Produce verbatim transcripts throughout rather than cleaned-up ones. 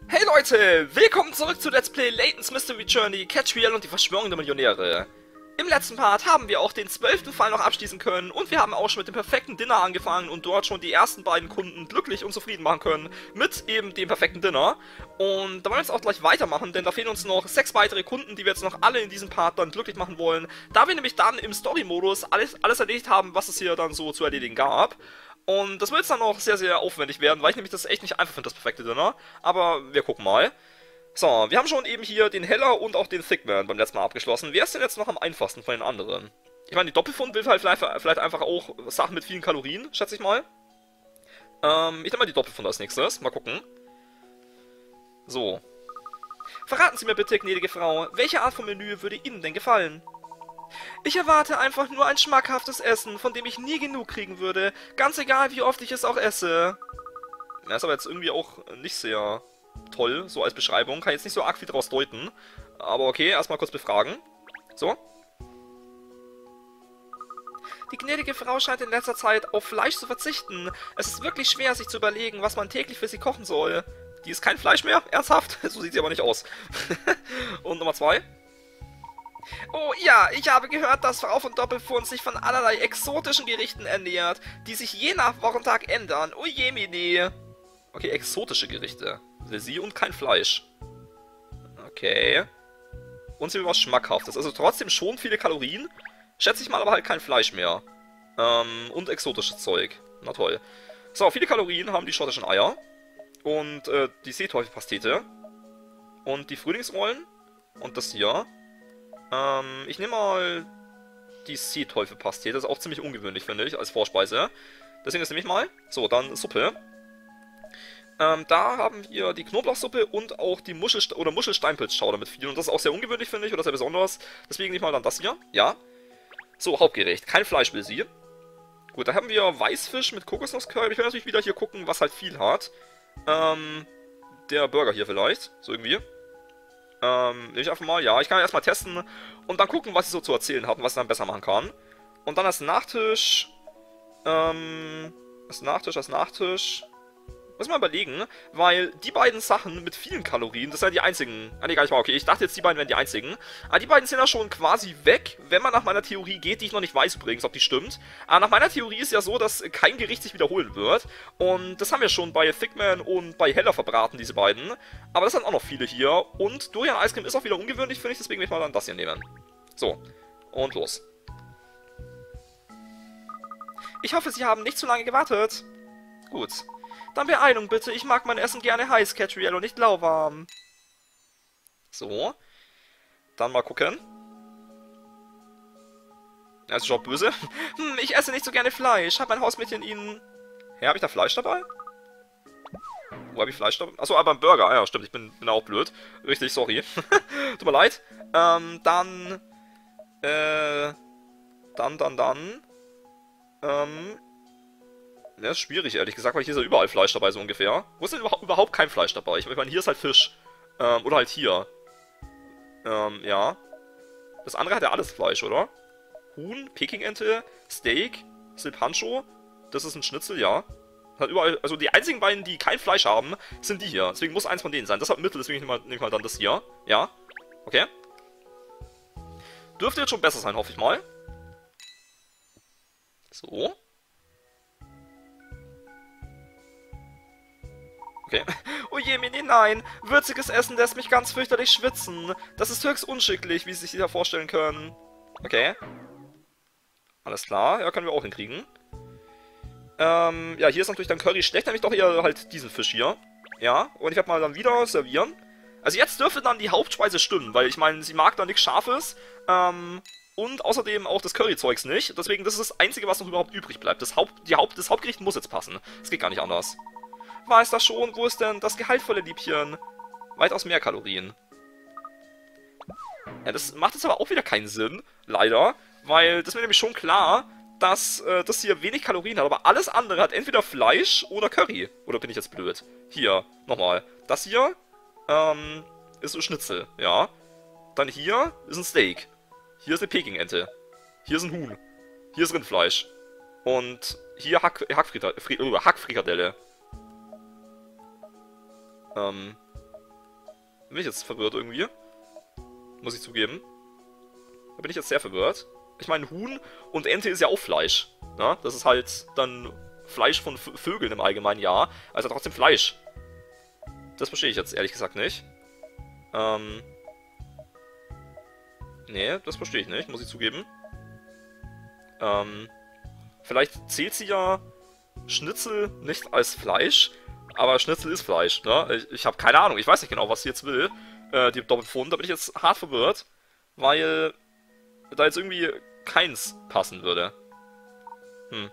Hey Leute, willkommen zurück zu Let's Play Layton's Mystery Journey, Catch Real und die Verschwörung der Millionäre. Im letzten Part haben wir auch den zwölften Fall noch abschließen können und wir haben auch schon mit dem perfekten Dinner angefangen und dort schon die ersten beiden Kunden glücklich und zufrieden machen können mit eben dem perfekten Dinner. Und da wollen wir jetzt auch gleich weitermachen, denn da fehlen uns noch sechs weitere Kunden, die wir jetzt noch alle in diesem Part dann glücklich machen wollen, da wir nämlich dann im Story-Modus alles, alles erledigt haben, was es hier dann so zu erledigen gab. Und das wird jetzt dann auch sehr, sehr aufwendig werden, weil ich nämlich das echt nicht einfach finde, das perfekte Dinner. Aber wir gucken mal. So, wir haben schon eben hier den Heller und auch den Thickman beim letzten Mal abgeschlossen. Wer ist denn jetzt noch am einfachsten von den anderen? Ich meine, die Doppelfund will halt vielleicht, vielleicht einfach auch Sachen mit vielen Kalorien, schätze ich mal. Ähm, ich nehme mal die Doppelfund als nächstes. Mal gucken. So. Verraten Sie mir bitte, gnädige Frau, welche Art von Menü würde Ihnen denn gefallen? Ich erwarte einfach nur ein schmackhaftes Essen, von dem ich nie genug kriegen würde, ganz egal wie oft ich es auch esse. Das ist aber jetzt irgendwie auch nicht sehr toll, so als Beschreibung, kann jetzt nicht so arg viel daraus deuten. Aber okay, erstmal kurz befragen. So. Die gnädige Frau scheint in letzter Zeit auf Fleisch zu verzichten. Es ist wirklich schwer, sich zu überlegen, was man täglich für sie kochen soll. Die ist kein Fleisch mehr? Ernsthaft? So sieht sie aber nicht aus. Und Nummer zwei. Oh ja, ich habe gehört, dass Frau von Doppelfund sich von allerlei exotischen Gerichten ernährt, die sich je nach Wochentag ändern. Oh jemini. Okay, exotische Gerichte. Will sie und kein Fleisch. Okay. Und sie will was Schmackhaftes. Also trotzdem schon viele Kalorien. Schätze ich mal, aber halt kein Fleisch mehr. Ähm, und exotisches Zeug. Na toll. So, viele Kalorien haben die schottischen Eier. Und äh, die Seeteufelpastete. Und die Frühlingsrollen. Und das hier. Ähm, ich nehme mal die Seeteufelpastete. Das ist auch ziemlich ungewöhnlich, finde ich, als Vorspeise. Deswegen das nehme ich mal. So, dann Suppe. Ähm, da haben wir die Knoblauchsuppe und auch die Muschel- oder Muschelsteinpilzschauder mit viel. Und das ist auch sehr ungewöhnlich, finde ich, oder sehr besonders. Deswegen nehme ich mal dann das hier. Ja. So, Hauptgericht. Kein Fleisch will sie. Gut, da haben wir Weißfisch mit Kokosnusscurry. Ich will natürlich wieder hier gucken, was halt viel hat. Ähm, der Burger hier vielleicht. So irgendwie. Ähm, nehme ich einfach mal. Ja, ich kann erstmal testen und dann gucken, was ich so zu erzählen habe und was ich dann besser machen kann. Und dann als Nachtisch. Ähm, als Nachtisch, als Nachtisch. Muss mal überlegen, weil die beiden Sachen mit vielen Kalorien, das sind ja die einzigen. Ah, nee, gar nicht mal, okay. Ich dachte jetzt, die beiden wären die einzigen. Aber die beiden sind ja schon quasi weg, wenn man nach meiner Theorie geht, die ich noch nicht weiß übrigens, ob die stimmt. Aber nach meiner Theorie ist ja so, dass kein Gericht sich wiederholen wird. Und das haben wir schon bei Thickman und bei Heller verbraten, diese beiden. Aber das sind auch noch viele hier. Und Durian Ice Cream ist auch wieder ungewöhnlich, finde ich, deswegen will ich mal dann das hier nehmen. So, und los. Ich hoffe, Sie haben nicht zu lange gewartet. Gut. Dann Beeilung bitte, ich mag mein Essen gerne heiß, Catriel, und nicht lauwarm. So. Dann mal gucken. Er ist schon böse. Hm, ich esse nicht so gerne Fleisch. Hat mein Hausmädchen Ihnen... Hä, habe ich da Fleisch dabei? Wo habe ich Fleisch dabei? Achso, aber ein Burger. Ah ja, stimmt, ich bin, bin auch blöd. Richtig, sorry. Tut mir leid. Ähm, dann... Äh... Dann, dann, dann... Ähm... Ja, ist schwierig, ehrlich gesagt, weil hier ist ja überall Fleisch dabei, so ungefähr. Wo ist denn überhaupt, überhaupt kein Fleisch dabei? Ich meine, hier ist halt Fisch. Ähm, oder halt hier. Ähm, ja. Das andere hat ja alles Fleisch, oder? Huhn, Pekingente, Steak, Silpancho. Das ist ein Schnitzel, ja. Hat überall, also die einzigen beiden, die kein Fleisch haben, sind die hier. Deswegen muss eins von denen sein. Das hat Mittel, deswegen nehme ich mal, nehm ich mal dann das hier. Ja. Okay. Dürfte jetzt schon besser sein, hoffe ich mal. So. Okay. Oh je, Mini, nein. Würziges Essen lässt mich ganz fürchterlich schwitzen. Das ist höchst unschicklich, wie Sie sich da vorstellen können. Okay. Alles klar. Ja, können wir auch hinkriegen. Ähm, ja, hier ist natürlich dann Curry schlecht, nämlich doch eher halt diesen Fisch hier. Ja, und ich werde mal dann wieder servieren. Also jetzt dürfte dann die Hauptspeise stimmen, weil ich meine, sie mag da nichts Scharfes. Ähm, und außerdem auch das Curryzeugs nicht. Deswegen, das ist das Einzige, was noch überhaupt übrig bleibt. Das, Haupt, die Haupt, das Hauptgericht muss jetzt passen. Das geht gar nicht anders. Weiß das schon, wo ist denn das gehaltvolle Liebchen? Weitaus mehr Kalorien. Ja, das macht jetzt aber auch wieder keinen Sinn, leider, weil das ist mir nämlich schon klar, dass äh, das hier wenig Kalorien hat, aber alles andere hat entweder Fleisch oder Curry. Oder bin ich jetzt blöd? Hier, nochmal. Das hier, ähm, ist ein Schnitzel, ja. Dann hier ist ein Steak. Hier ist eine Pekingente. Hier ist ein Huhn. Hier ist Rindfleisch. Und hier Hack, Hackfrikadelle. Ähm, bin ich jetzt verwirrt irgendwie. Muss ich zugeben. Da bin ich jetzt sehr verwirrt. Ich meine, Huhn und Ente ist ja auch Fleisch. Ne? Das ist halt dann Fleisch von v Vögeln im Allgemeinen, ja. Also trotzdem Fleisch. Das verstehe ich jetzt ehrlich gesagt nicht. Ähm. Nee, das verstehe ich nicht, muss ich zugeben. Ähm. Vielleicht zählt sie ja Schnitzel nicht als Fleisch, aber Schnitzel ist Fleisch, ne? Ich, ich habe keine Ahnung, ich weiß nicht genau, was sie jetzt will. Äh, die Doppelpfund, da bin ich jetzt hart verwirrt, weil da jetzt irgendwie keins passen würde. Hm.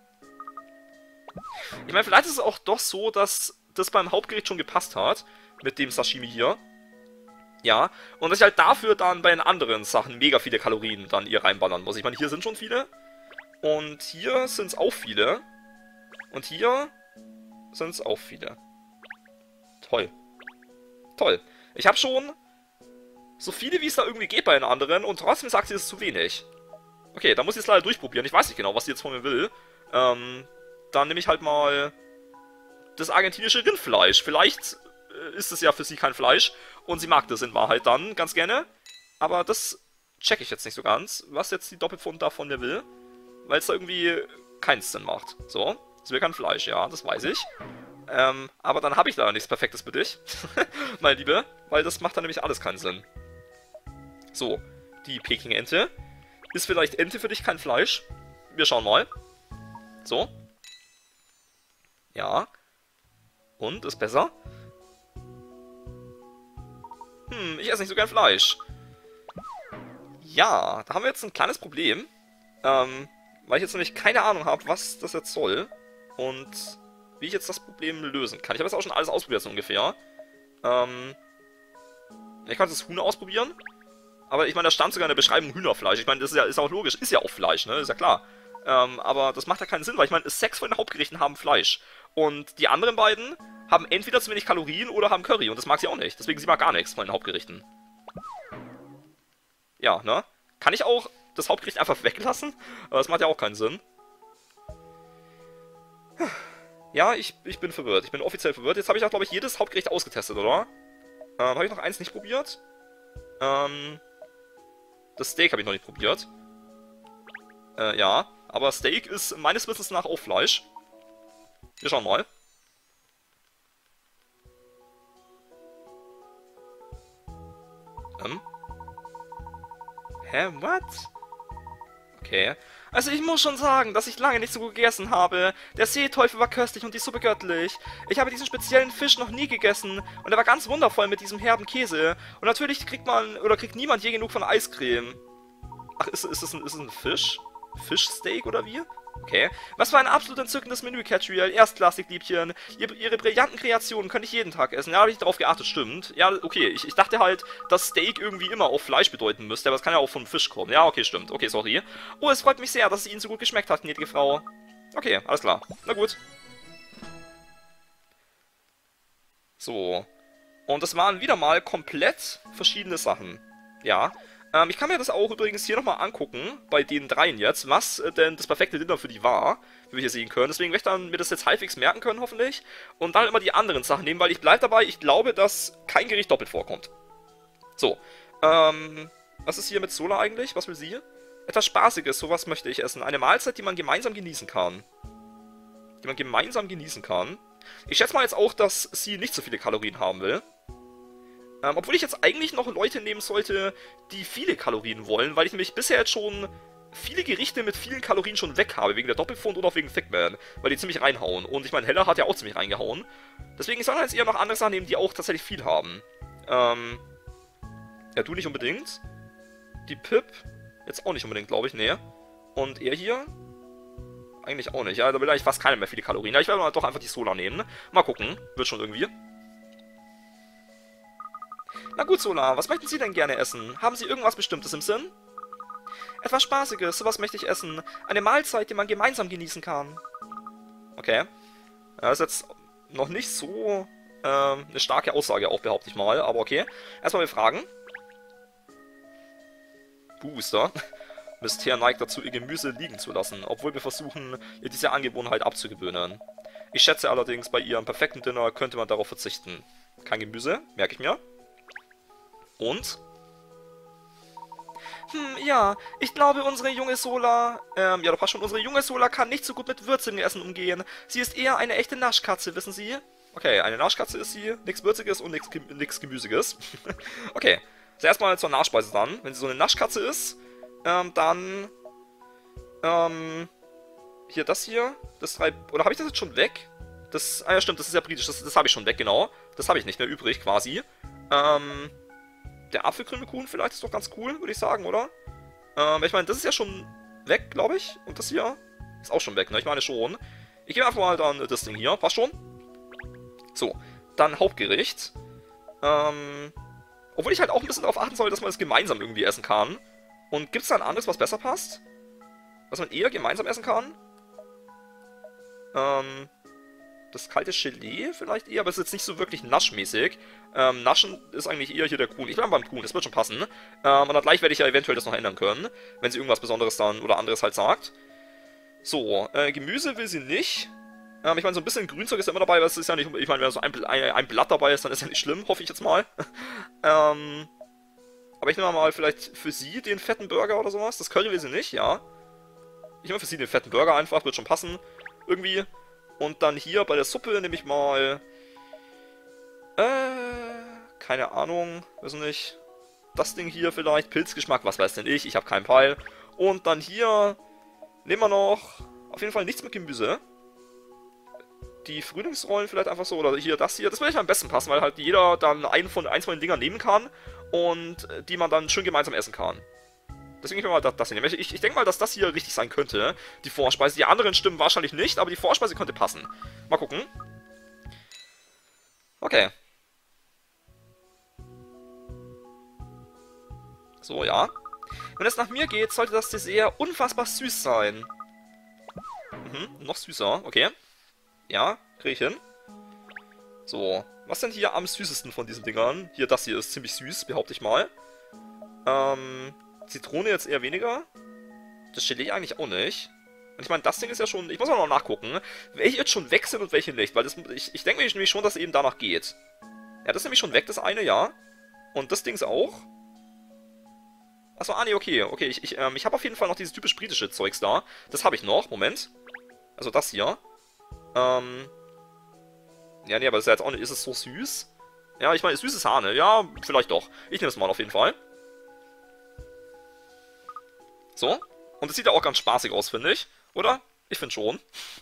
Ich meine, vielleicht ist es auch doch so, dass das beim Hauptgericht schon gepasst hat, mit dem Sashimi hier. Ja, und dass ich halt dafür dann bei den anderen Sachen mega viele Kalorien dann ihr reinballern muss. Ich meine, hier sind schon viele. Und hier sind es auch viele. Und hier sind es auch viele. Toll. Toll. Ich habe schon so viele, wie es da irgendwie geht bei den anderen. Und trotzdem sagt sie, es ist zu wenig. Okay, da muss ich es leider durchprobieren. Ich weiß nicht genau, was sie jetzt von mir will. Ähm, dann nehme ich halt mal das argentinische Rindfleisch. Vielleicht äh, ist es ja für sie kein Fleisch. Und sie mag das in Wahrheit dann ganz gerne. Aber das checke ich jetzt nicht so ganz, was jetzt die Doppelpfund da von mir will. Weil es da irgendwie keinen Sinn macht. So, es will kein Fleisch, ja, das weiß ich. Ähm, aber dann habe ich da nichts Perfektes für dich, meine Liebe. Weil das macht dann nämlich alles keinen Sinn. So, die Peking-Ente. Ist vielleicht Ente für dich kein Fleisch? Wir schauen mal. So. Ja. Und, ist besser? Hm, ich esse nicht so gern Fleisch. Ja, da haben wir jetzt ein kleines Problem. Ähm, weil ich jetzt nämlich keine Ahnung habe, was das jetzt soll. Und wie ich jetzt das Problem lösen kann. Ich habe jetzt auch schon alles ausprobiert, so ungefähr. Ähm, ich kann das Huhn ausprobieren. Aber ich meine, da stand sogar in der Beschreibung Hühnerfleisch. Ich meine, das ist ja ist auch logisch. Ist ja auch Fleisch, ne? Ist ja klar. Ähm, aber das macht ja keinen Sinn, weil ich meine, sechs von den Hauptgerichten haben Fleisch. Und die anderen beiden haben entweder zu wenig Kalorien oder haben Curry. Und das mag sie auch nicht. Deswegen, sie mag gar nichts von den Hauptgerichten. Ja, ne? Kann ich auch das Hauptgericht einfach weglassen? Aber das macht ja auch keinen Sinn. Ja, ich, ich bin verwirrt. Ich bin offiziell verwirrt. Jetzt habe ich auch, glaube ich, jedes Hauptgericht ausgetestet, oder? Ähm, habe ich noch eins nicht probiert? Ähm... Das Steak habe ich noch nicht probiert. Äh, ja. Aber Steak ist meines Wissens nach auch Fleisch. Wir schauen mal. Ähm. Hä, what? Okay. Also ich muss schon sagen, dass ich lange nicht so gut gegessen habe. Der Seeteufel war köstlich und die Suppe göttlich. Ich habe diesen speziellen Fisch noch nie gegessen und er war ganz wundervoll mit diesem herben Käse. Und natürlich kriegt man, oder kriegt niemand je genug von Eiscreme. Ach, ist, ist, es ein, ist es ein Fisch? Fischsteak oder wie? Okay. Was für ein absolut entzückendes Menü, Catriel. Erstklassig, Liebchen. Ihre, ihre brillanten Kreationen könnte ich jeden Tag essen. Ja, habe ich darauf geachtet, stimmt. Ja, okay. Ich, ich dachte halt, dass Steak irgendwie immer auf Fleisch bedeuten müsste, aber es kann ja auch von Fisch kommen. Ja, okay, stimmt. Okay, sorry. Oh, es freut mich sehr, dass es Ihnen so gut geschmeckt hat, gnädige Frau. Okay, alles klar. Na gut. So. Und das waren wieder mal komplett verschiedene Sachen. Ja. Ähm, ich kann mir das auch übrigens hier nochmal angucken, bei den dreien jetzt, was äh, denn das perfekte Dinner für die war, wie wir hier sehen können. Deswegen werde ich dann mir das jetzt halbwegs merken können, hoffentlich. Und dann immer die anderen Sachen nehmen, weil ich bleibe dabei, ich glaube, dass kein Gericht doppelt vorkommt. So, ähm, was ist hier mit Sola eigentlich? Was will sie? Etwas Spaßiges, sowas möchte ich essen. Eine Mahlzeit, die man gemeinsam genießen kann. Die man gemeinsam genießen kann. Ich schätze mal jetzt auch, dass sie nicht so viele Kalorien haben will. Ähm, obwohl ich jetzt eigentlich noch Leute nehmen sollte, die viele Kalorien wollen, weil ich nämlich bisher jetzt schon viele Gerichte mit vielen Kalorien schon weg habe, wegen der Doppelpfund oder auch wegen Thickman, weil die ziemlich reinhauen. Und ich meine, Hella hat ja auch ziemlich reingehauen. Deswegen soll ich jetzt eher noch andere Sachen nehmen, die auch tatsächlich viel haben. Ähm, ja, du nicht unbedingt. Die Pip, jetzt auch nicht unbedingt, glaube ich, nee. Und er hier? Eigentlich auch nicht, ja, da will eigentlich fast keiner mehr viele Kalorien. Ja, ich werde mal doch einfach die Sola nehmen. Mal gucken, wird schon irgendwie. Na gut, Sola, was möchten Sie denn gerne essen? Haben Sie irgendwas Bestimmtes im Sinn? Etwas Spaßiges, sowas möchte ich essen. Eine Mahlzeit, die man gemeinsam genießen kann. Okay. Das ist jetzt noch nicht so äh, eine starke Aussage auch, behaupte ich mal, aber okay. Erstmal wir fragen. Booster. Mystere neigt dazu, ihr Gemüse liegen zu lassen, obwohl wir versuchen, ihr diese Angewohnheit abzugewöhnen. Ich schätze allerdings, bei ihrem perfekten Dinner könnte man darauf verzichten. Kein Gemüse, merke ich mir. Und? Hm, ja, ich glaube, unsere junge Sola, ähm, ja, du passt schon, unsere junge Sola kann nicht so gut mit würzigem Essen umgehen. Sie ist eher eine echte Naschkatze, wissen Sie? Okay, eine Naschkatze ist sie, nichts Würziges und nichts nix Gemüsiges. Okay, also erstmal zur Nachspeise dann. Wenn sie so eine Naschkatze ist, ähm, dann, ähm, hier das hier, das drei, oder habe ich das jetzt schon weg? Das, ah ja stimmt, das ist ja britisch, das, das habe ich schon weg, genau. Das habe ich nicht mehr übrig, quasi. Ähm, der Apfelkrümelkuchen vielleicht ist doch ganz cool, würde ich sagen, oder? Ähm, ich meine, das ist ja schon weg, glaube ich. Und das hier ist auch schon weg, ne? Ich meine schon. Ich gebe einfach mal dann das Ding hier, passt schon. So, dann Hauptgericht. Ähm, obwohl ich halt auch ein bisschen darauf achten soll, dass man es gemeinsam irgendwie essen kann. Und gibt es da ein anderes, was besser passt? Was man eher gemeinsam essen kann? Ähm, das kalte Gelee vielleicht eher, aber es ist jetzt nicht so wirklich naschmäßig. Ähm, Naschen ist eigentlich eher hier der Kuchen. Ich bleibe beim Kuchen, das wird schon passen. Ähm, und dann gleich werde ich ja eventuell das noch ändern können, wenn sie irgendwas Besonderes dann oder anderes halt sagt. So, äh, Gemüse will sie nicht. Ähm, ich meine, so ein bisschen Grünzeug ist ja immer dabei, aber es ist ja nicht, ich meine, wenn so ein, ein, ein Blatt dabei ist, dann ist ja nicht schlimm, hoffe ich jetzt mal. ähm, aber ich nehme mal vielleicht für sie den fetten Burger oder sowas. Das Curry will sie nicht, ja. Ich nehme für sie den fetten Burger einfach, wird schon passen. Irgendwie. Und dann hier bei der Suppe nehme ich mal... Äh... Keine Ahnung, weiß nicht. Das Ding hier vielleicht, Pilzgeschmack, was weiß denn ich, ich habe keinen Peil. Und dann hier nehmen wir noch auf jeden Fall nichts mit Gemüse. Die Frühlingsrollen vielleicht einfach so, oder hier das hier, das würde ich am besten passen, weil halt jeder dann einen von, eins von den Dingern nehmen kann und die man dann schön gemeinsam essen kann. Deswegen ich mir mal das, das hier nehmen. Ich, ich denke mal, dass das hier richtig sein könnte, die Vorspeise. Die anderen stimmen wahrscheinlich nicht, aber die Vorspeise könnte passen. Mal gucken. Okay. So, ja. Wenn es nach mir geht, sollte das Dessert unfassbar süß sein. Mhm, noch süßer, okay. Ja, kriege ich hin. So, was denn hier am süßesten von diesen Dingern? Hier, das hier ist ziemlich süß, behaupte ich mal. Ähm... Zitrone jetzt eher weniger. Das Gelee eigentlich auch nicht. Und ich meine, das Ding ist ja schon... Ich muss auch noch nachgucken, welche jetzt schon weg sind und welche nicht. Weil das, ich, ich denke mir nämlich schon, dass es eben danach geht. Ja, das ist nämlich schon weg, das eine, ja. Und das Ding ist auch. Achso, ah nee, okay. Okay, ich, ich, ähm, ich habe auf jeden Fall noch dieses typisch britische Zeugs da. Das habe ich noch. Moment. Also das hier. Ähm... Ja, nee, aber das ist ja jetzt auch nicht... Ist es so süß? Ja, ich meine, süßes Sahne. Ja, vielleicht doch. Ich nehme es mal auf jeden Fall. So. Und es sieht ja auch ganz spaßig aus, finde ich. Oder? Ich finde schon.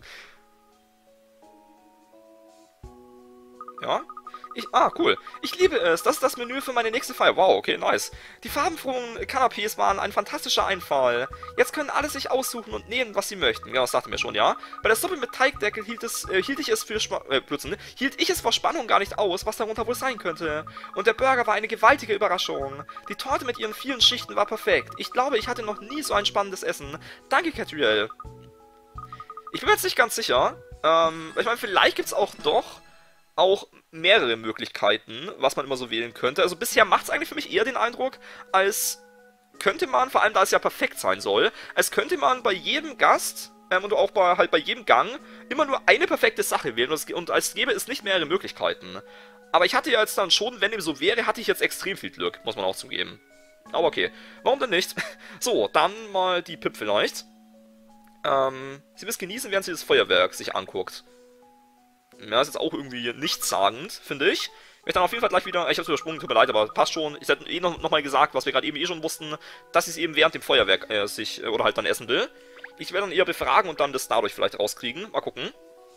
Ja. Ich, ah, cool. Ich liebe es. Das ist das Menü für meine nächste Feier. Wow, okay, nice. Die farbenfrohen Canapés waren ein fantastischer Einfall. Jetzt können alle sich aussuchen und nehmen, was sie möchten. Ja, das dachte mir schon, ja. Bei der Suppe mit Teigdeckel hielt, es, äh, hielt ich es für Sp äh, Blödsinn, hielt ich es vor Spannung gar nicht aus, was darunter wohl sein könnte. Und der Burger war eine gewaltige Überraschung. Die Torte mit ihren vielen Schichten war perfekt. Ich glaube, ich hatte noch nie so ein spannendes Essen. Danke, Catriel. Ich bin mir jetzt nicht ganz sicher. Ähm, ich meine, vielleicht gibt es auch doch auch mehrere Möglichkeiten, was man immer so wählen könnte. Also bisher macht es eigentlich für mich eher den Eindruck, als könnte man, vor allem da es ja perfekt sein soll, als könnte man bei jedem Gast ähm, und auch bei, halt bei jedem Gang immer nur eine perfekte Sache wählen und, es, und als gäbe es nicht mehrere Möglichkeiten. Aber ich hatte ja jetzt dann schon, wenn dem so wäre, hatte ich jetzt extrem viel Glück, muss man auch zugeben. Aber okay, warum denn nicht? So, dann mal die Pip vielleicht. Ähm, sie will es genießen, während sie das Feuerwerk sich anguckt. Ja, ist jetzt auch irgendwie nichtssagend, finde ich. Ich werde dann auf jeden Fall gleich wieder, ich hab's übersprungen, tut mir leid, aber passt schon. Ich hätte eh noch, noch mal gesagt, was wir gerade eben eh schon wussten, dass sie es eben während dem Feuerwerk äh, sich, äh, oder halt dann essen will. Ich werde dann eher befragen und dann das dadurch vielleicht rauskriegen. Mal gucken.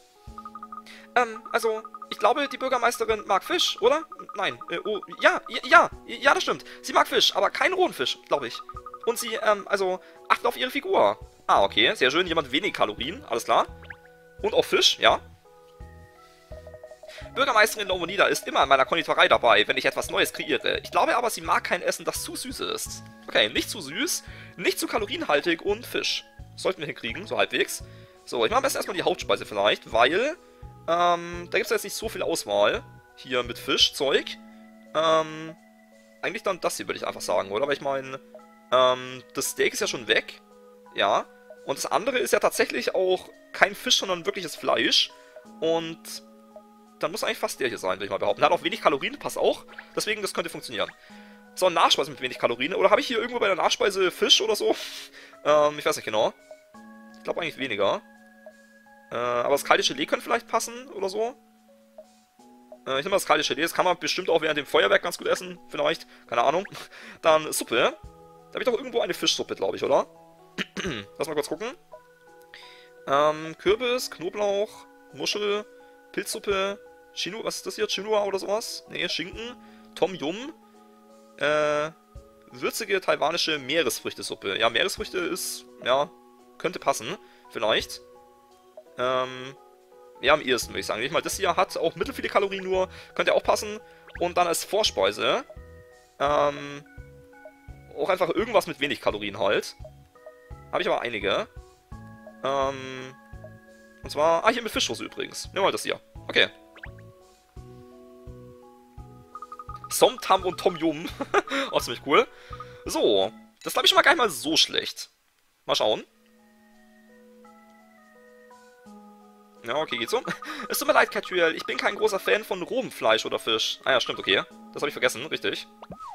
Ähm, also, ich glaube, die Bürgermeisterin mag Fisch, oder? Nein, äh, oh, ja, ja, ja, das stimmt. Sie mag Fisch, aber keinen rohen Fisch, glaube ich. Und sie, ähm, also, achtet auf ihre Figur. Ah, okay, sehr schön, jemand wenig Kalorien, alles klar. Und auch Fisch, ja. Bürgermeisterin Lomonida ist immer in meiner Konditorei dabei, wenn ich etwas Neues kreiere. Ich glaube aber, sie mag kein Essen, das zu süß ist. Okay, nicht zu süß, nicht zu kalorienhaltig und Fisch. Sollten wir hinkriegen, so halbwegs. So, ich mache am besten erstmal die Hauptspeise vielleicht, weil, ähm, da gibt es jetzt nicht so viel Auswahl. Hier mit Fischzeug. Ähm, eigentlich dann das hier, würde ich einfach sagen, oder? Weil ich meine, ähm, das Steak ist ja schon weg. Ja. Und das andere ist ja tatsächlich auch kein Fisch, sondern wirkliches Fleisch. Und dann muss eigentlich fast der hier sein, würde ich mal behaupten. Hat auch wenig Kalorien, passt auch. Deswegen, das könnte funktionieren. So, Nachspeise mit wenig Kalorien. Oder habe ich hier irgendwo bei der Nachspeise Fisch oder so? ähm, ich weiß nicht genau. Ich glaube eigentlich weniger. Äh, aber das kalte Gelee könnte vielleicht passen oder so. Äh, ich nehme mal das kalte Gelee. Das kann man bestimmt auch während dem Feuerwerk ganz gut essen. Vielleicht. Keine Ahnung. Dann Suppe. Da habe ich doch irgendwo eine Fischsuppe, glaube ich, oder? Lass mal kurz gucken. Ähm, Kürbis, Knoblauch, Muschel, Pilzsuppe, Chinu, was ist das hier? Chinoa oder sowas? Nee, Schinken, Tom Yum, äh, würzige taiwanische Meeresfrüchtesuppe. Ja, Meeresfrüchte ist, ja, könnte passen, vielleicht. Ähm, ja, am ehesten würde ich sagen. Ich mal, das hier hat auch mittelfiele Kalorien nur, könnte auch passen. Und dann als Vorspeise, ähm, auch einfach irgendwas mit wenig Kalorien halt. Habe ich aber einige. Ähm, und zwar, ah, hier mit Fischsoße übrigens. Nehmen wir mal das hier. Okay. Som Tam und Tom Yum. Auch ziemlich cool. So, das glaube ich schon mal gar nicht mal so schlecht. Mal schauen. Ja, okay, geht so. Es tut mir leid, Catuel, ich bin kein großer Fan von rohem Fleisch oder Fisch. Ah ja, stimmt, okay. Das habe ich vergessen, richtig.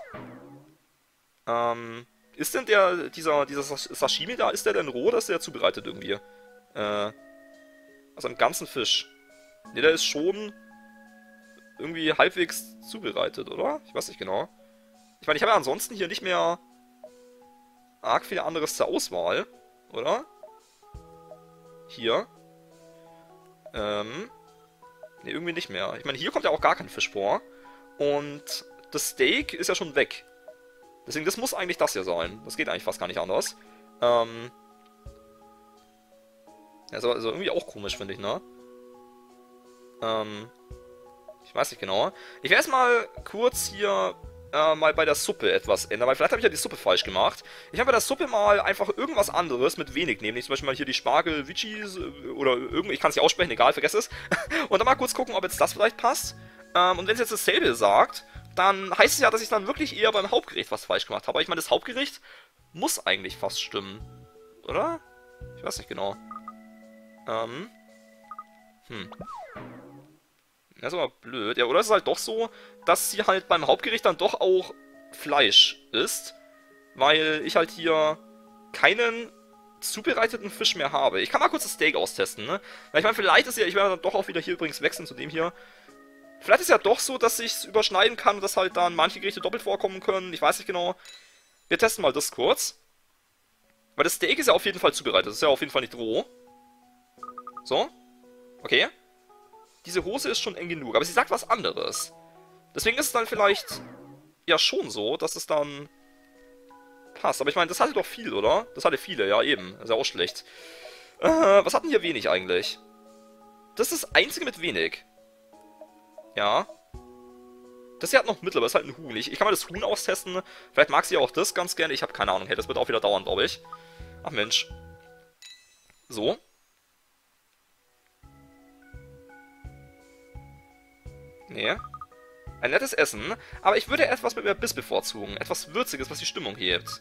Ähm, ist denn der, dieser, dieser Sashimi da, ist der denn roh oder ist der zubereitet irgendwie? Äh, also einen ganzen Fisch. Ne, der ist schon irgendwie halbwegs zubereitet, oder? Ich weiß nicht genau. Ich meine, ich habe ja ansonsten hier nicht mehr arg viel anderes zur Auswahl, oder? Hier. Ähm, ne, irgendwie nicht mehr. Ich meine, hier kommt ja auch gar kein Fisch vor. Und das Steak ist ja schon weg. Deswegen, das muss eigentlich das hier sein. Das geht eigentlich fast gar nicht anders. Ähm, also, also irgendwie auch komisch, finde ich, ne? Ähm, ich weiß nicht genau. Ich werde jetzt mal kurz hier äh, mal bei der Suppe etwas ändern, weil vielleicht habe ich ja die Suppe falsch gemacht. Ich habe bei der Suppe mal einfach irgendwas anderes mit wenig nehmen. Zum Beispiel mal hier die Spargel Vichis oder irgendwie, ich kann es nicht aussprechen, egal, vergesst es. Und dann mal kurz gucken, ob jetzt das vielleicht passt. Ähm, und wenn es jetzt dasselbe sagt, dann heißt es ja, dass ich dann wirklich eher beim Hauptgericht was falsch gemacht habe. Aber ich meine, das Hauptgericht muss eigentlich fast stimmen. Oder? Ich weiß nicht genau. Ähm. Hm. Das ist aber blöd. Ja, oder ist es halt doch so, dass sie halt beim Hauptgericht dann doch auch Fleisch ist. Weil ich halt hier keinen zubereiteten Fisch mehr habe. Ich kann mal kurz das Steak austesten, ne? Weil ich meine, vielleicht ist ja, ich werde dann doch auch wieder hier übrigens wechseln zu dem hier. Vielleicht ist ja doch so, dass ich es überschneiden kann und dass halt dann manche Gerichte doppelt vorkommen können. Ich weiß nicht genau. Wir testen mal das kurz. Weil das Steak ist ja auf jeden Fall zubereitet. Das ist ja auf jeden Fall nicht roh. So. Okay. Diese Hose ist schon eng genug. Aber sie sagt was anderes. Deswegen ist es dann vielleicht ja schon so, dass es dann passt. Aber ich meine, das hatte doch viel, oder? Das hatte viele, ja eben. Das ist ja auch schlecht. Äh, was hatten hier wenig eigentlich? Das ist das einzige mit wenig. Ja. Das hier hat noch Mittel, aber ist halt ein Huhn. Ich, ich kann mal das Huhn austesten. Vielleicht mag sie auch das ganz gerne. Ich habe keine Ahnung. Hey, das wird auch wieder dauern, glaube ich. Ach Mensch. So. Nee. Ein nettes Essen. Aber ich würde etwas mit mehr Biss bevorzugen. Etwas Würziges, was die Stimmung hebt.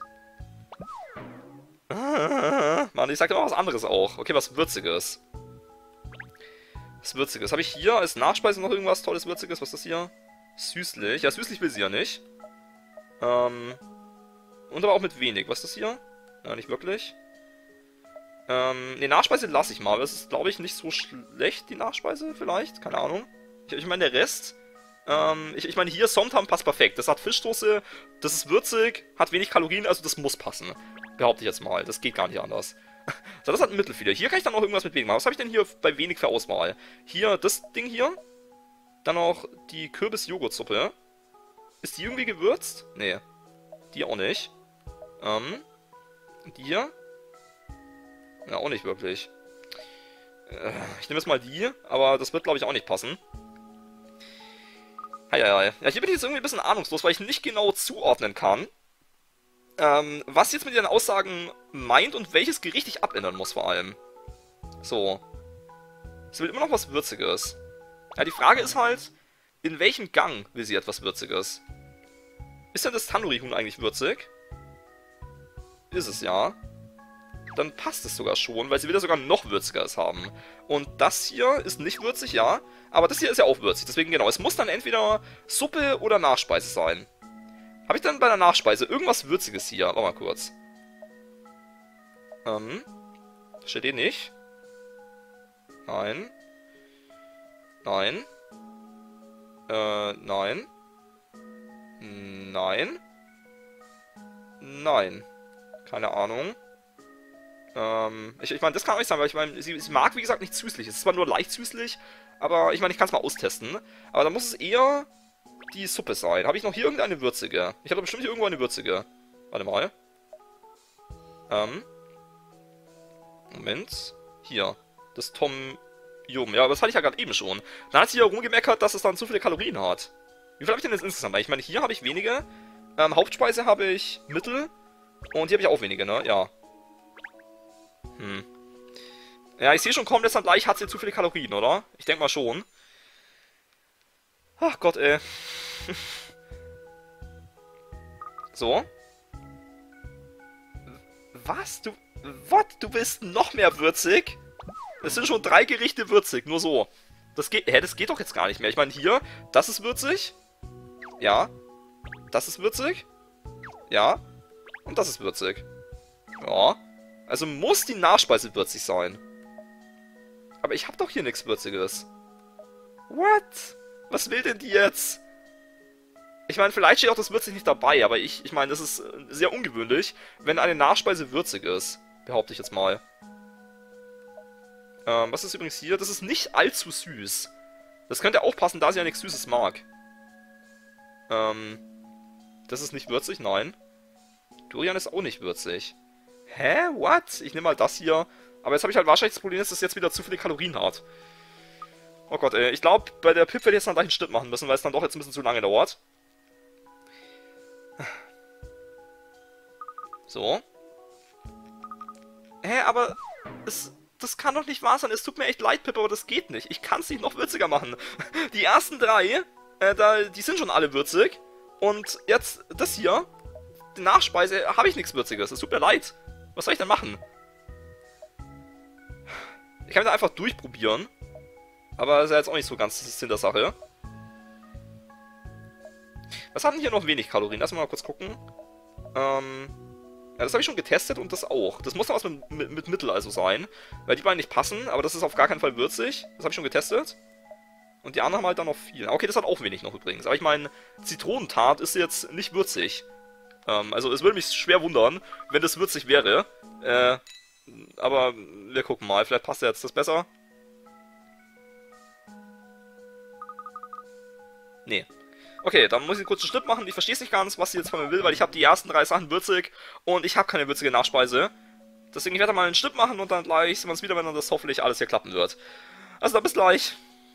Ah, Mann, ich sag dir mal was anderes auch. Okay, was Würziges. Was Würziges. Habe ich hier als Nachspeise noch irgendwas Tolles Würziges? Was ist das hier? Süßlich. Ja, süßlich will sie ja nicht. Ähm. Und aber auch mit wenig. Was ist das hier? Ja, nicht wirklich. Ähm, ne, Nachspeise lasse ich mal. Das ist, glaube ich, nicht so schlecht, die Nachspeise, vielleicht. Keine Ahnung. Ich, ich meine, der Rest. Ähm, ich, ich meine, hier Som Tam passt perfekt. Das hat Fischsoße, das ist würzig, hat wenig Kalorien, also das muss passen. Behaupte ich jetzt mal. Das geht gar nicht anders. So, das hat ein Mittelfilet. Hier kann ich dann noch irgendwas mit wenig machen. Was habe ich denn hier bei wenig für Auswahl? Hier das Ding hier. Dann noch die Kürbis-Joghurtsuppe. Ist die irgendwie gewürzt? Nee. Die auch nicht. Ähm. Die hier? Ja, auch nicht wirklich. Äh, ich nehme jetzt mal die, aber das wird, glaube ich, auch nicht passen. Heieiei. Ja, hier bin ich jetzt irgendwie ein bisschen ahnungslos, weil ich nicht genau zuordnen kann, ähm, was jetzt mit ihren Aussagen meint und welches Gericht ich abändern muss vor allem. So. Sie will immer noch was Würziges. Ja, die Frage ist halt, in welchem Gang will sie etwas Würziges? Ist denn das Tandoori-Huhn eigentlich würzig? Ist es ja. Dann passt es sogar schon, weil sie will ja sogar noch würzigeres haben. Und das hier ist nicht würzig, ja. Aber das hier ist ja auch würzig, deswegen genau. Es muss dann entweder Suppe oder Nachspeise sein. Habe ich dann bei der Nachspeise irgendwas Würziges hier? Warte mal kurz. Ähm. Steht eh nicht. Nein. Nein. Äh, nein. Nein. Nein. Keine Ahnung. Ähm, ich, ich meine, das kann auch nicht sein, weil ich meine, sie, sie mag, wie gesagt, nicht süßlich. Es ist zwar nur leicht süßlich, aber ich meine, ich kann es mal austesten. Aber dann muss es eher die Suppe sein. Habe ich noch hier irgendeine würzige? Ich habe bestimmt hier irgendwo eine würzige. Warte mal. Ähm. Moment. Hier. Das Tom Yum. Ja, aber das hatte ich ja gerade eben schon. Dann hat sie ja rumgemeckert, dass es dann zu viele Kalorien hat. Wie viel habe ich denn jetzt insgesamt? Ich meine, hier habe ich wenige. Ähm, Hauptspeise habe ich mittel. Und hier habe ich auch wenige, ne? Ja. Hm. Ja, ich sehe schon, kommt jetzt dann gleich, hat sie zu viele Kalorien, oder? Ich denke mal schon. Ach Gott, ey. So. Was? Du... Was? Du bist noch mehr würzig? Es sind schon drei Gerichte würzig, nur so. Das geht... Hä, das geht doch jetzt gar nicht mehr. Ich meine, hier, das ist würzig. Ja. Das ist würzig. Ja. Und das ist würzig. Ja. Also muss die Nachspeise würzig sein. Aber ich habe doch hier nichts Würziges. What? Was will denn die jetzt? Ich meine, vielleicht steht auch das würzig nicht dabei, aber ich, ich meine, das ist sehr ungewöhnlich, wenn eine Nachspeise würzig ist. Behaupte ich jetzt mal. Ähm, was ist übrigens hier? Das ist nicht allzu süß. Das könnte auch passen, da sie ja nichts Süßes mag. Ähm, das ist nicht würzig? Nein. Durian ist auch nicht würzig. Hä? What? Ich nehme mal das hier. Aber jetzt habe ich halt wahrscheinlich das Problem, dass es jetzt wieder zu viele Kalorien hat. Oh Gott, ey. Ich glaube, bei der Pip werde ich jetzt dann gleich einen Schnitt machen müssen, weil es dann doch jetzt ein bisschen zu lange dauert. So. Hä, aber... Es, das kann doch nicht wahr sein. Es tut mir echt leid, Pip, aber das geht nicht. Ich kann es nicht noch würziger machen. Die ersten drei, äh, da, die sind schon alle würzig. Und jetzt das hier, die Nachspeise, habe ich nichts Würziges. Es tut mir leid. Was soll ich denn machen? Ich kann da einfach durchprobieren. Aber das ist ja jetzt auch nicht so ganz das Sinn der Sache. Was hat denn hier noch wenig Kalorien? Lass mal kurz gucken. Ähm... Ja, das habe ich schon getestet und das auch. Das muss noch was mit, mit, mit Mittel also sein. Weil die beiden nicht passen, aber das ist auf gar keinen Fall würzig. Das habe ich schon getestet. Und die anderen haben halt dann noch viel. Okay, das hat auch wenig noch übrigens. Aber ich meine, Zitronentart ist jetzt nicht würzig. Ähm, also es würde mich schwer wundern, wenn das würzig wäre. Äh, aber wir gucken mal. Vielleicht passt ja jetzt das besser. Nee. Okay, dann muss ich einen kurzen Schnitt machen. Ich verstehe es nicht ganz, was sie jetzt von mir will, weil ich habe die ersten drei Sachen würzig und ich habe keine würzige Nachspeise. Deswegen, ich werde mal einen Schnitt machen und dann gleich sehen wir uns wieder, wenn dann das hoffentlich alles hier klappen wird. Also dann bis gleich.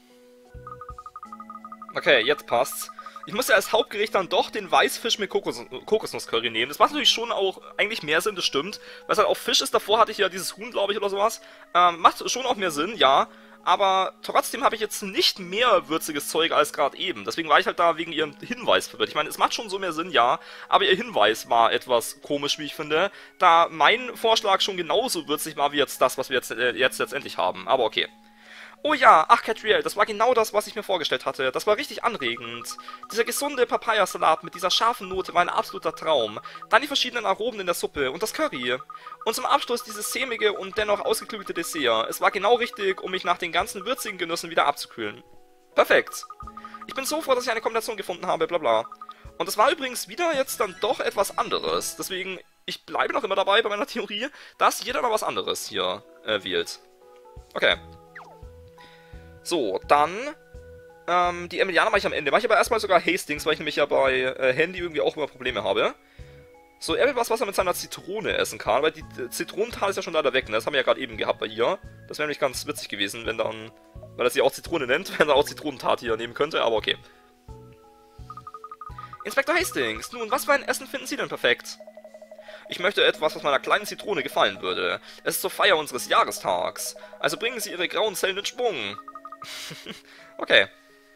Okay, jetzt passt's. Ich muss ja als Hauptgericht dann doch den Weißfisch mit Kokos Kokosnusscurry nehmen. Das macht natürlich schon auch eigentlich mehr Sinn, das stimmt. Weil es halt auch Fisch ist. Davor hatte ich ja dieses Huhn, glaube ich, oder sowas. Ähm, macht schon auch mehr Sinn, ja. Aber trotzdem habe ich jetzt nicht mehr würziges Zeug als gerade eben. Deswegen war ich halt da wegen ihrem Hinweis verwirrt. Ich meine, es macht schon so mehr Sinn, ja. Aber ihr Hinweis war etwas komisch, wie ich finde. Da mein Vorschlag schon genauso würzig war wie jetzt das, was wir jetzt, äh, jetzt letztendlich haben. Aber okay. Oh ja, ach Catriel, das war genau das, was ich mir vorgestellt hatte. Das war richtig anregend. Dieser gesunde Papayasalat mit dieser scharfen Note war ein absoluter Traum. Dann die verschiedenen Aromen in der Suppe und das Curry. Und zum Abschluss dieses sämige und dennoch ausgeklügelte Dessert. Es war genau richtig, um mich nach den ganzen würzigen Genüssen wieder abzukühlen. Perfekt. Ich bin so froh, dass ich eine Kombination gefunden habe, bla bla. Und es war übrigens wieder jetzt dann doch etwas anderes. Deswegen, ich bleibe noch immer dabei bei meiner Theorie, dass jeder noch was anderes hier äh, wählt. Okay. So, dann, ähm, die Emiliana mache ich am Ende. Mache ich aber erstmal sogar Hastings, weil ich nämlich ja bei äh, Handy irgendwie auch immer Probleme habe. So, er will was, was er mit seiner Zitrone essen kann, weil die äh, Zitronentat ist ja schon leider weg, ne? Das haben wir ja gerade eben gehabt bei ihr. Das wäre nämlich ganz witzig gewesen, wenn dann, weil er sie auch Zitrone nennt, wenn er auch Zitronentat hier nehmen könnte, aber okay. Inspektor Hastings, nun, was für ein Essen finden Sie denn perfekt? Ich möchte etwas, was meiner kleinen Zitrone gefallen würde. Es ist zur Feier unseres Jahrestags. Also bringen Sie Ihre grauen Zellen in Schwung. Okay.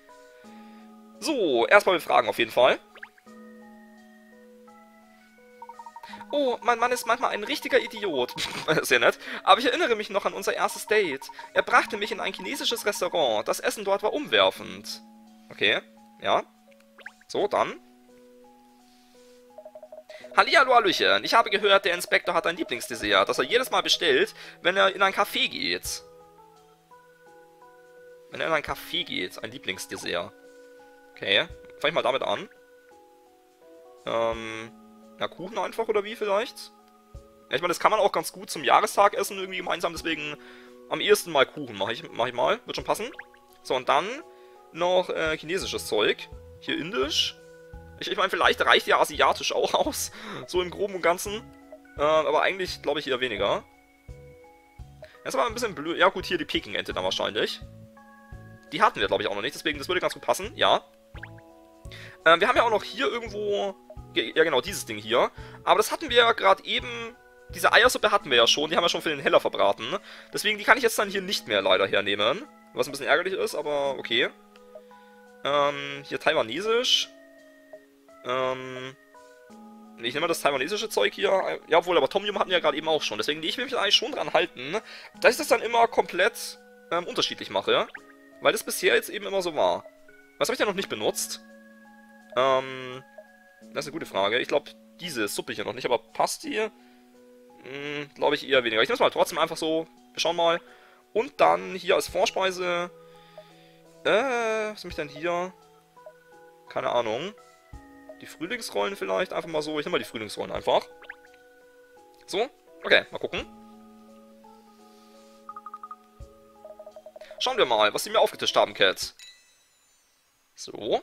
So, erstmal mit Fragen auf jeden Fall. Oh, mein Mann ist manchmal ein richtiger Idiot. Sehr nett. Aber ich erinnere mich noch an unser erstes Date. Er brachte mich in ein chinesisches Restaurant. Das Essen dort war umwerfend. Okay, ja. So, dann. Hallihallo, Hallöchen. Ich habe gehört, der Inspektor hat ein Lieblingsdessert, das er jedes Mal bestellt, wenn er in ein Café geht. Wenn er in ein Café geht, ein Lieblingsdessert. Okay, fange ich mal damit an. Ähm, ja, Kuchen einfach oder wie vielleicht? Ja, ich meine, das kann man auch ganz gut zum Jahrestag essen, irgendwie gemeinsam, deswegen am ehesten mal Kuchen mache ich, mach ich mal. Wird schon passen. So, und dann noch äh, chinesisches Zeug. Hier indisch. Ich, ich meine, vielleicht reicht ja asiatisch auch aus. So im Groben und Ganzen. Äh, aber eigentlich glaube ich eher weniger. Das ist aber ein bisschen blöd. Ja gut, hier die Peking-Ente dann wahrscheinlich. Die hatten wir, glaube ich, auch noch nicht. Deswegen, das würde ganz gut passen. Ja. Ähm, wir haben ja auch noch hier irgendwo... Ja genau, dieses Ding hier. Aber das hatten wir ja gerade eben... Diese Eiersuppe hatten wir ja schon. Die haben wir schon für den Heller verbraten. Deswegen, die kann ich jetzt dann hier nicht mehr leider hernehmen. Was ein bisschen ärgerlich ist, aber okay. Ähm, hier taiwanesisch. Ähm... Ich nehme mal das taiwanesische Zeug hier. Ja, obwohl, aber Tom Yum hatten wir ja gerade eben auch schon. Deswegen, ich will mich da eigentlich schon dran halten, dass ich das dann immer komplett ähm, unterschiedlich mache. Weil das bisher jetzt eben immer so war. Was habe ich denn noch nicht benutzt? Ähm, das ist eine gute Frage. Ich glaube, diese Suppe hier noch nicht, aber passt die? Hm, glaube ich eher weniger. Ich nehme es mal trotzdem einfach so. Wir schauen mal. Und dann hier als Vorspeise... Äh, was nehme ich denn hier? Keine Ahnung. Die Frühlingsrollen vielleicht? Einfach mal so. Ich nehme mal die Frühlingsrollen einfach. So. Okay, mal gucken. Schauen wir mal, was sie mir aufgetischt haben, Cat. So.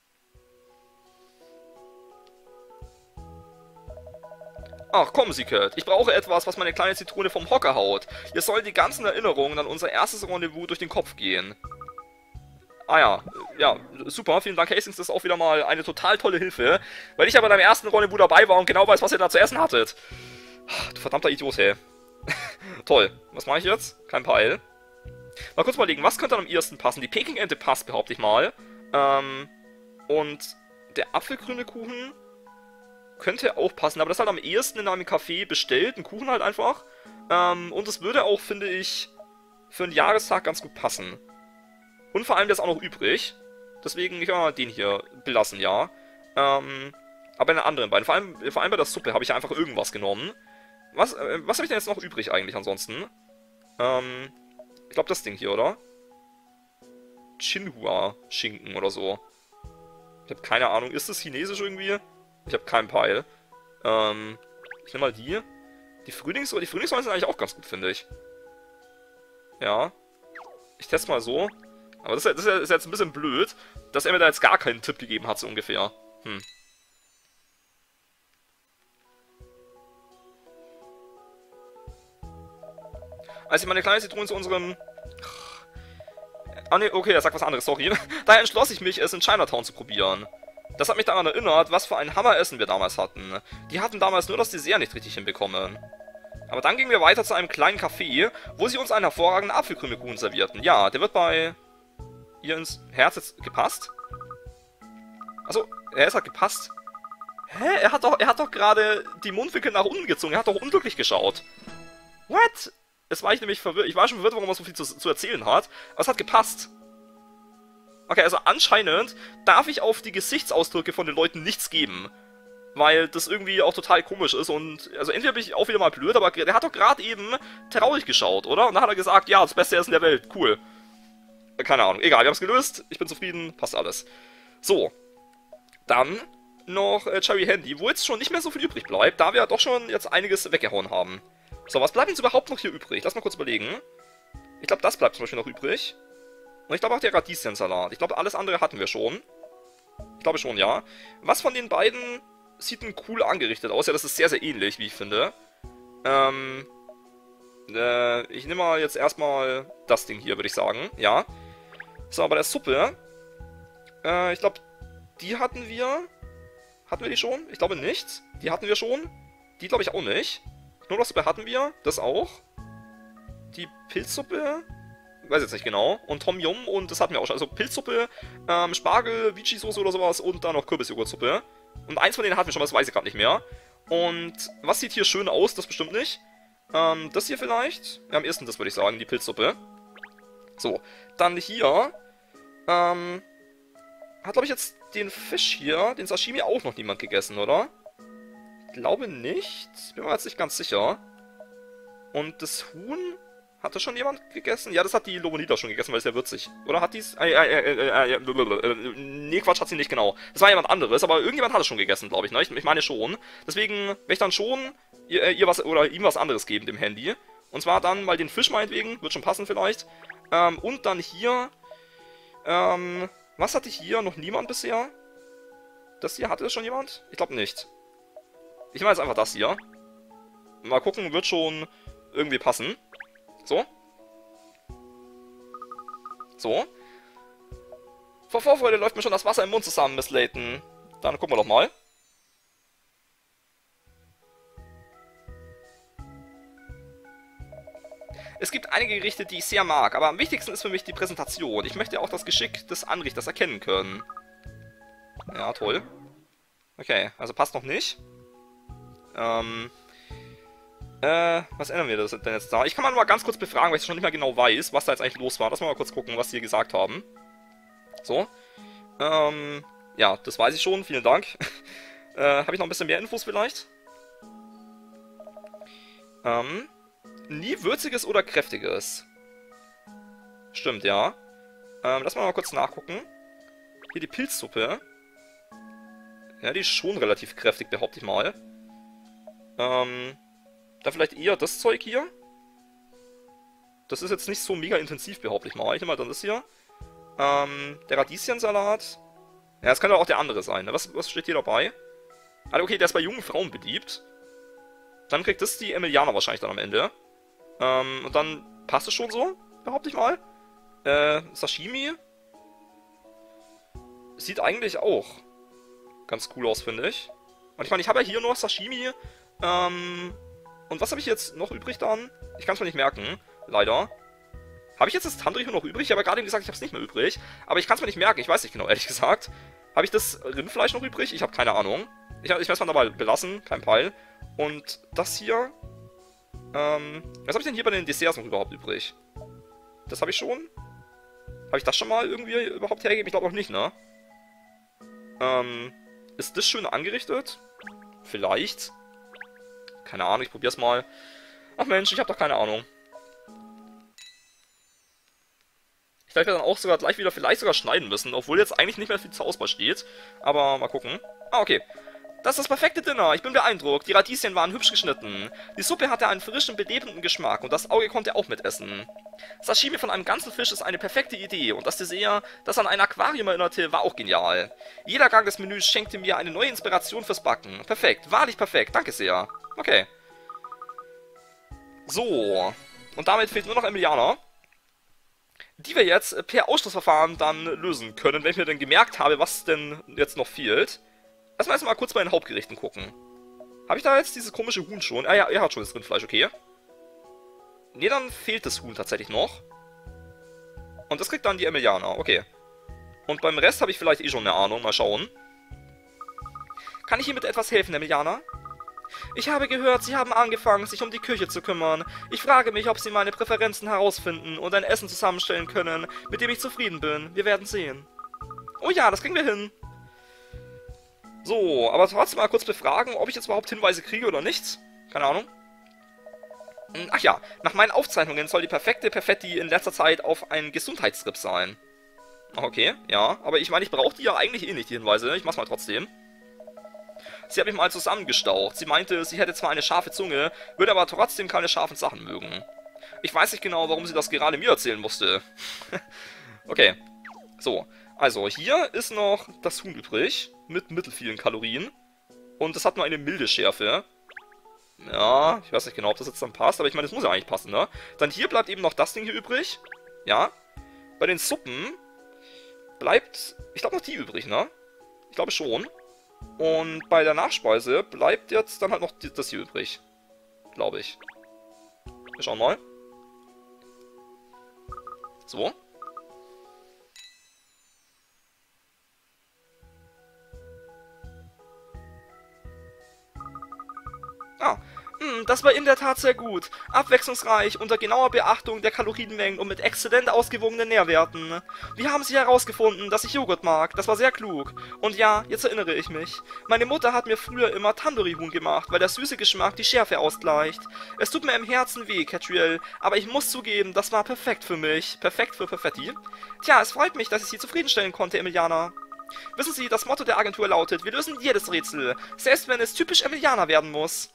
Ach, kommen Sie, Cat. Ich brauche etwas, was meine kleine Zitrone vom Hocker haut. Ihr sollen die ganzen Erinnerungen an unser erstes Rendezvous durch den Kopf gehen. Ah ja, ja, super. Vielen Dank, Hastings. Das ist auch wieder mal eine total tolle Hilfe. Weil ich aber beim ersten Rendezvous dabei war und genau weiß, was ihr da zu essen hattet. Du verdammter Idiot, hey. Toll. Was mache ich jetzt? Kein Peil. Mal kurz überlegen, was könnte am ehesten passen? Die Peking-Ente passt, behaupte ich mal. Ähm, und der apfelgrüne Kuchen könnte auch passen, aber das ist halt am ehesten in einem Café bestellt, ein Kuchen halt einfach. Ähm, und es würde auch, finde ich, für einen Jahrestag ganz gut passen. Und vor allem, der ist auch noch übrig. Deswegen, ich werde mal den hier belassen, ja. Ähm, aber bei den anderen beiden, vor allem, vor allem bei der Suppe, habe ich ja einfach irgendwas genommen. Was, äh, was habe ich denn jetzt noch übrig eigentlich ansonsten? Ähm, ich glaube das Ding hier, oder? Xinhua-Schinken oder so. Ich habe keine Ahnung. Ist das chinesisch irgendwie? Ich habe keinen Peil. Ähm, ich nehme mal die. Die Frühlingsrollen, die Frühlingsrollen sind eigentlich auch ganz gut, finde ich. Ja. Ich teste mal so. Aber das ist, das ist jetzt ein bisschen blöd, dass er mir da jetzt gar keinen Tipp gegeben hat, so ungefähr. Hm. Als ich meine kleine Zitrone zu unserem... Ah ne, okay, er sagt was anderes, sorry. Daher entschloss ich mich, es in Chinatown zu probieren. Das hat mich daran erinnert, was für ein Hammeressen wir damals hatten. Die hatten damals nur das Dessert nicht richtig hinbekommen. Aber dann gingen wir weiter zu einem kleinen Café, wo sie uns einen hervorragenden Apfelkrümelkuchen servierten. Ja, der wird bei ihr ins Herz jetzt gepasst. Achso, er ist halt gepasst. Hä? Er hat doch, er hat doch gerade die Mundwinkel nach unten gezogen. Er hat doch unglücklich geschaut. What? Jetzt war ich nämlich verwirrt. Ich war schon verwirrt, warum er so viel zu, zu erzählen hat. Aber es hat gepasst. Okay, also anscheinend darf ich auf die Gesichtsausdrücke von den Leuten nichts geben. Weil das irgendwie auch total komisch ist und... Also entweder bin ich auch wieder mal blöd, aber der hat doch gerade eben traurig geschaut, oder? Und dann hat er gesagt, ja, das beste Essen der Welt. Cool. Keine Ahnung. Egal, wir haben es gelöst. Ich bin zufrieden. Passt alles. So. Dann noch äh, Cherry Handy, wo jetzt schon nicht mehr so viel übrig bleibt, da wir ja doch schon jetzt einiges weggehauen haben. So, was bleibt jetzt überhaupt noch hier übrig? Lass mal kurz überlegen. Ich glaube, das bleibt zum Beispiel noch übrig. Und ich glaube auch der Radieschensalat. Ich glaube, alles andere hatten wir schon. Ich glaube schon, ja. Was von den beiden sieht denn cool angerichtet aus? Ja, das ist sehr, sehr ähnlich, wie ich finde. Ähm... Äh, ich nehme mal jetzt erstmal das Ding hier, würde ich sagen. Ja. So, bei der Suppe. Äh, ich glaube, die hatten wir. Hatten wir die schon? Ich glaube nicht. Die hatten wir schon. Die glaube ich auch nicht. Knoblauchsuppe hatten wir. Das auch. Die Pilzsuppe. Weiß jetzt nicht genau. Und Tom Yum und das hatten wir auch schon. Also Pilzsuppe, ähm, Spargel, Vichy-Soße oder sowas und dann noch Kürbisjoghurtsuppe. Und eins von denen hatten wir schon, das weiß ich gerade nicht mehr. Und was sieht hier schön aus? Das bestimmt nicht. Ähm, das hier vielleicht? Ja, am ersten das würde ich sagen, die Pilzsuppe. So, dann hier. Ähm, hat glaube ich jetzt den Fisch hier, den Sashimi auch noch niemand gegessen, oder? glaube nicht. Bin mir jetzt nicht ganz sicher. Und das Huhn... Hat das schon jemand gegessen? Ja, das hat die Lobonita schon gegessen, weil es ja würzig. Oder hat die's... Äh, äh, äh, äh, äh, nee, Quatsch, hat sie nicht, genau. Das war jemand anderes, aber irgendjemand hat es schon gegessen, glaube ich, ne? Ich, ich meine schon. Deswegen werde ich dann schon ihr, ihr was oder ihm was anderes geben, dem Handy. Und zwar dann mal den Fisch meinetwegen, wird schon passen vielleicht. Ähm, und dann hier... Ähm, was hatte ich hier? Noch niemand bisher? Das hier, hatte das schon jemand? Ich glaube nicht. Ich meine jetzt einfach das hier. Mal gucken, wird schon irgendwie passen. So. So. Vor Vorfreude läuft mir schon das Wasser im Mund zusammen, Miss Layton. Dann gucken wir doch mal. Es gibt einige Gerichte, die ich sehr mag, aber am wichtigsten ist für mich die Präsentation. Ich möchte auch das Geschick des Anrichters erkennen können. Ja, toll. Okay, also passt noch nicht. Ähm... Äh, was ändern wir das denn jetzt da? Ich kann mal nur mal ganz kurz befragen, weil ich schon nicht mehr genau weiß, was da jetzt eigentlich los war. Lass mal, mal kurz gucken, was die hier gesagt haben. So. Ähm, ja, das weiß ich schon. Vielen Dank. äh, habe ich noch ein bisschen mehr Infos vielleicht? Ähm, nie würziges oder kräftiges. Stimmt, ja. Ähm, lass mal mal kurz nachgucken. Hier die Pilzsuppe. Ja, die ist schon relativ kräftig, behaupte ich mal. Ähm... Da vielleicht eher das Zeug hier. Das ist jetzt nicht so mega intensiv, behaupte ich mal. Ich nehme mal dann das hier. Ähm, der Radieschensalat. Ja, das könnte auch der andere sein. Ne? Was, was steht hier dabei? Ah, okay, der ist bei jungen Frauen beliebt. Dann kriegt das die Emiliana wahrscheinlich dann am Ende. Ähm, und dann passt es schon so, behaupte ich mal. Äh, Sashimi. Sieht eigentlich auch ganz cool aus, finde ich. Und ich meine, ich habe ja hier nur Sashimi. Ähm... Und was habe ich jetzt noch übrig dann? Ich kann es mir nicht merken, leider. Habe ich jetzt das Tandoori noch übrig? Ich habe ja gerade gesagt, ich habe es nicht mehr übrig. Aber ich kann es mir nicht merken, ich weiß nicht genau, ehrlich gesagt. Habe ich das Rindfleisch noch übrig? Ich habe keine Ahnung. Ich, ich werde es mal dabei belassen, kein Peil. Und das hier... Ähm, was habe ich denn hier bei den Desserts noch überhaupt übrig? Das habe ich schon? Habe ich das schon mal irgendwie überhaupt hergegeben? Ich glaube noch nicht, ne? Ähm, ist das schön angerichtet? Vielleicht. Keine Ahnung, ich probier's mal. Ach Mensch, ich habe doch keine Ahnung. Ich werde dann auch sogar gleich wieder vielleicht sogar schneiden müssen, obwohl jetzt eigentlich nicht mehr viel zur Auswahl steht. Aber mal gucken. Ah, okay. Das ist das perfekte Dinner. Ich bin beeindruckt. Die Radieschen waren hübsch geschnitten. Die Suppe hatte einen frischen, belebenden Geschmack und das Auge konnte auch mitessen. Sashimi von einem ganzen Fisch ist eine perfekte Idee und das Dessert, das an ein Aquarium erinnerte, war auch genial. Jeder Gang des Menüs schenkte mir eine neue Inspiration fürs Backen. Perfekt, wahrlich perfekt. Danke sehr. Okay. So. Und damit fehlt nur noch Emiliana. Die wir jetzt per Ausschlussverfahren dann lösen können, wenn ich mir dann gemerkt habe, was denn jetzt noch fehlt. Lass mal erstmal kurz bei den Hauptgerichten gucken. Habe ich da jetzt dieses komische Huhn schon? Ah ja, er hat schon das Rindfleisch, okay. Ne, dann fehlt das Huhn tatsächlich noch. Und das kriegt dann die Emiliana, okay. Und beim Rest habe ich vielleicht eh schon eine Ahnung, mal schauen. Kann ich hiermit etwas helfen, Emiliana? Ich habe gehört, Sie haben angefangen, sich um die Küche zu kümmern. Ich frage mich, ob Sie meine Präferenzen herausfinden und ein Essen zusammenstellen können, mit dem ich zufrieden bin. Wir werden sehen. Oh ja, das kriegen wir hin. So, aber trotzdem mal kurz befragen, ob ich jetzt überhaupt Hinweise kriege oder nicht. Keine Ahnung. Ach ja, nach meinen Aufzeichnungen soll die perfekte Perfetti in letzter Zeit auf einen Gesundheitstrip sein. Okay, ja, aber ich meine, ich brauche die ja eigentlich eh nicht, die Hinweise. Ich mach's mal trotzdem. Sie hat mich mal zusammengestaucht. Sie meinte, sie hätte zwar eine scharfe Zunge, würde aber trotzdem keine scharfen Sachen mögen. Ich weiß nicht genau, warum sie das gerade mir erzählen musste. Okay. So. Also, hier ist noch das Huhn übrig. Mit mittelvielen Kalorien. Und das hat nur eine milde Schärfe. Ja, ich weiß nicht genau, ob das jetzt dann passt, aber ich meine, das muss ja eigentlich passen, ne? Dann hier bleibt eben noch das Ding hier übrig. Ja. Bei den Suppen bleibt, ich glaube, noch die übrig, ne? Ich glaube schon. Und bei der Nachspeise bleibt jetzt dann halt noch das hier übrig. Glaube ich. Wir schauen mal. So. Ah, Hm, das war in der Tat sehr gut. Abwechslungsreich, unter genauer Beachtung der Kalorienmengen und mit exzellent ausgewogenen Nährwerten. Wie haben Sie herausgefunden, dass ich Joghurt mag? Das war sehr klug. Und ja, jetzt erinnere ich mich. Meine Mutter hat mir früher immer Tandoori-Huhn gemacht, weil der süße Geschmack die Schärfe ausgleicht. Es tut mir im Herzen weh, Catriel, aber ich muss zugeben, das war perfekt für mich. Perfekt für Perfetti. Tja, es freut mich, dass ich Sie zufriedenstellen konnte, Emiliana. Wissen Sie, das Motto der Agentur lautet, wir lösen jedes Rätsel, selbst wenn es typisch Emiliana werden muss.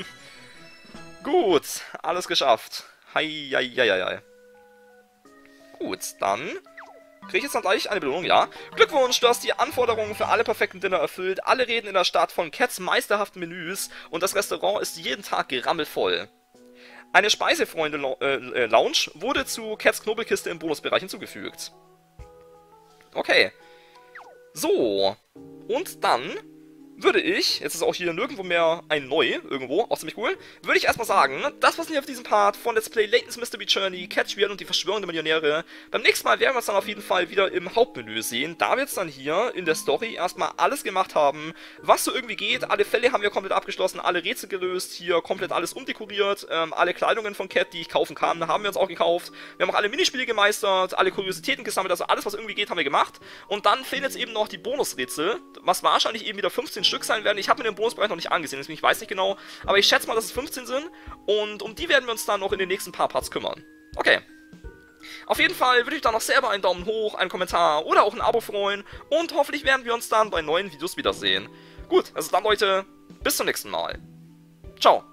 Gut, alles geschafft. Hei, hei, hei, hei. Gut, dann kriege ich jetzt dann gleich eine Belohnung, ja. Glückwunsch, du hast die Anforderungen für alle perfekten Dinner erfüllt. Alle reden in der Stadt von Cats meisterhaften Menüs und das Restaurant ist jeden Tag gerammelvoll. Eine Speisefreunde-Lounge wurde zu Cats Knobelkiste im Bonusbereich hinzugefügt. Okay. So. Und dann würde ich, jetzt ist auch hier nirgendwo mehr ein Neu, irgendwo, auch ziemlich cool, würde ich erstmal sagen, das war's hier auf diesem Part von Let's Play Layton's Mystery Journey, Catriel und die Verschwörung der Millionäre. Beim nächsten Mal werden wir uns dann auf jeden Fall wieder im Hauptmenü sehen, da wir jetzt dann hier in der Story erstmal alles gemacht haben, was so irgendwie geht. Alle Fälle haben wir komplett abgeschlossen, alle Rätsel gelöst, hier komplett alles umdekoriert, ähm, alle Kleidungen von Cat, die ich kaufen kann, haben wir uns auch gekauft. Wir haben auch alle Minispiele gemeistert, alle Kuriositäten gesammelt, also alles, was irgendwie geht, haben wir gemacht. Und dann fehlen jetzt eben noch die Bonusrätsel, was wahrscheinlich eben wieder fünfzehn Stück sein werden. Ich habe mir den Bonusbereich noch nicht angesehen, deswegen ich weiß nicht genau, aber ich schätze mal, dass es fünfzehn sind und um die werden wir uns dann noch in den nächsten paar Parts kümmern. Okay. Auf jeden Fall würde ich dann noch selber einen Daumen hoch, einen Kommentar oder auch ein Abo freuen und hoffentlich werden wir uns dann bei neuen Videos wiedersehen. Gut, also dann Leute, bis zum nächsten Mal. Ciao.